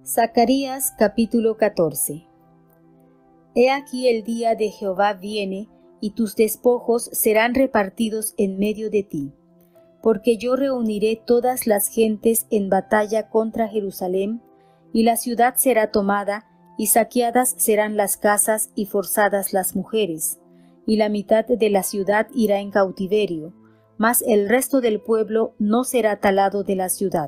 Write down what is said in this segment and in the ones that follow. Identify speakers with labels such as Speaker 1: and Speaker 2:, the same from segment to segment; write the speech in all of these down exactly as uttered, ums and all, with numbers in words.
Speaker 1: Zacarías capítulo catorce. He aquí el día de Jehová viene, y tus despojos serán repartidos en medio de ti. Porque yo reuniré todas las gentes en batalla contra Jerusalén, y la ciudad será tomada, y saqueadas serán las casas y forzadas las mujeres, y la mitad de la ciudad irá en cautiverio, mas el resto del pueblo no será talado de la ciudad.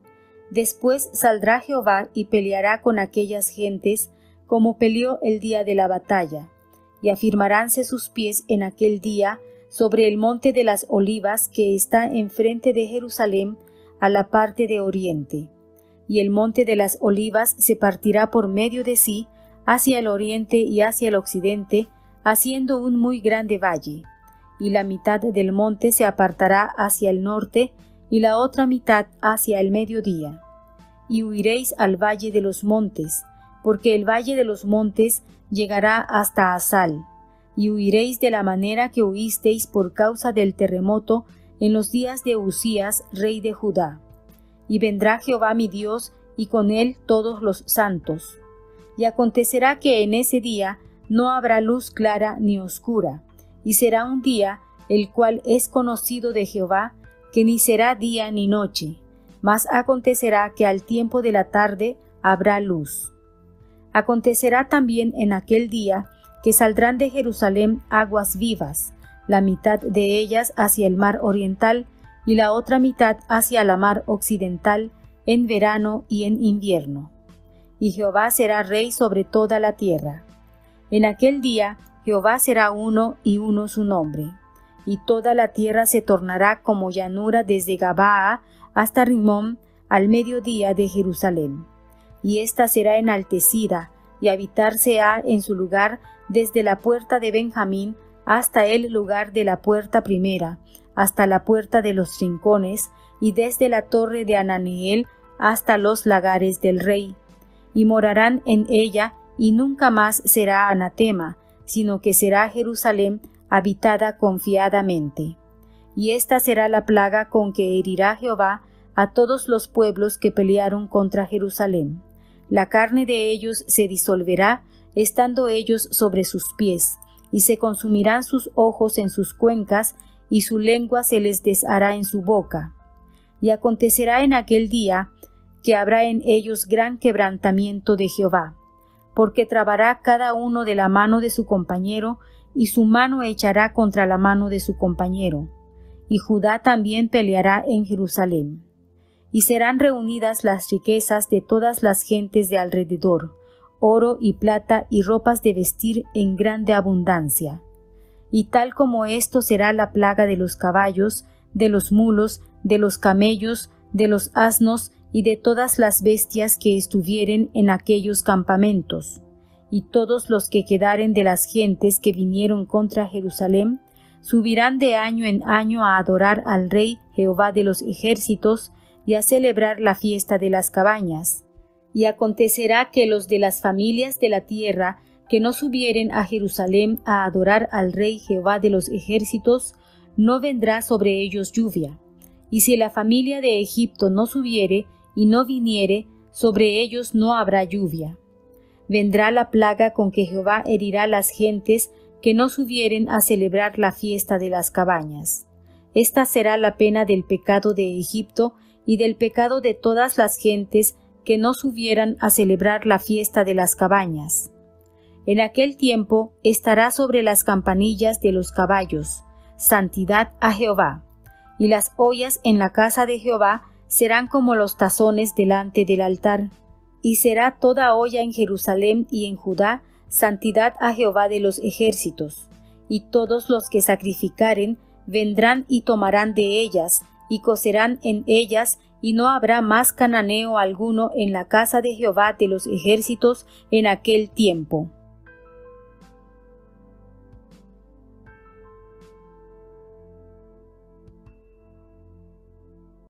Speaker 1: Después saldrá Jehová y peleará con aquellas gentes, como peleó el día de la batalla, y afirmaránse sus pies en aquel día sobre el monte de las olivas que está enfrente de Jerusalén a la parte de oriente. Y el monte de las olivas se partirá por medio de sí hacia el oriente y hacia el occidente, haciendo un muy grande valle. Y la mitad del monte se apartará hacia el norte, y la otra mitad hacia el mediodía. Y huiréis al valle de los montes, porque el valle de los montes llegará hasta Asal, y huiréis de la manera que huisteis por causa del terremoto en los días de Usías, rey de Judá. Y vendrá Jehová mi Dios, y con él todos los santos. Y acontecerá que en ese día no habrá luz clara ni oscura, y será un día el cual es conocido de Jehová, que ni será día ni noche, mas acontecerá que al tiempo de la tarde habrá luz. Acontecerá también en aquel día que saldrán de Jerusalén aguas vivas, la mitad de ellas hacia el mar oriental y la otra mitad hacia la mar occidental, en verano y en invierno. Y Jehová será rey sobre toda la tierra. En aquel día Jehová será uno y uno su nombre. Y toda la tierra se tornará como llanura desde Gabaa hasta Rimón, al mediodía de Jerusalén. Y ésta será enaltecida, y habitarse ha en su lugar desde la puerta de Benjamín hasta el lugar de la puerta primera, hasta la puerta de los rincones, y desde la torre de Ananeel hasta los lagares del rey. Y morarán en ella, y nunca más será anatema, sino que será Jerusalén habitada confiadamente. Y esta será la plaga con que herirá Jehová a todos los pueblos que pelearon contra Jerusalén. La carne de ellos se disolverá, estando ellos sobre sus pies, y se consumirán sus ojos en sus cuencas, y su lengua se les deshará en su boca. Y acontecerá en aquel día que habrá en ellos gran quebrantamiento de Jehová, porque trabará cada uno de la mano de su compañero, y su mano echará contra la mano de su compañero. Y Judá también peleará en Jerusalén. Y serán reunidas las riquezas de todas las gentes de alrededor, oro y plata y ropas de vestir en grande abundancia. Y tal como esto será la plaga de los caballos, de los mulos, de los camellos, de los asnos y de todas las bestias que estuvieren en aquellos campamentos. Y todos los que quedaren de las gentes que vinieron contra Jerusalén, subirán de año en año a adorar al Rey Jehová de los ejércitos, y a celebrar la fiesta de las cabañas. Y acontecerá que los de las familias de la tierra que no subieren a Jerusalén a adorar al Rey Jehová de los ejércitos, no vendrá sobre ellos lluvia. Y si la familia de Egipto no subiere y no viniere, sobre ellos no habrá lluvia. Vendrá la plaga con que Jehová herirá las gentes que no subieren a celebrar la fiesta de las cabañas. Esta será la pena del pecado de Egipto y del pecado de todas las gentes que no subieran a celebrar la fiesta de las cabañas. En aquel tiempo estará sobre las campanillas de los caballos, santidad a Jehová, y las ollas en la casa de Jehová serán como los tazones delante del altar. Y será toda olla en Jerusalén y en Judá santidad a Jehová de los ejércitos. Y todos los que sacrificaren vendrán y tomarán de ellas, y cocerán en ellas, y no habrá más cananeo alguno en la casa de Jehová de los ejércitos en aquel tiempo.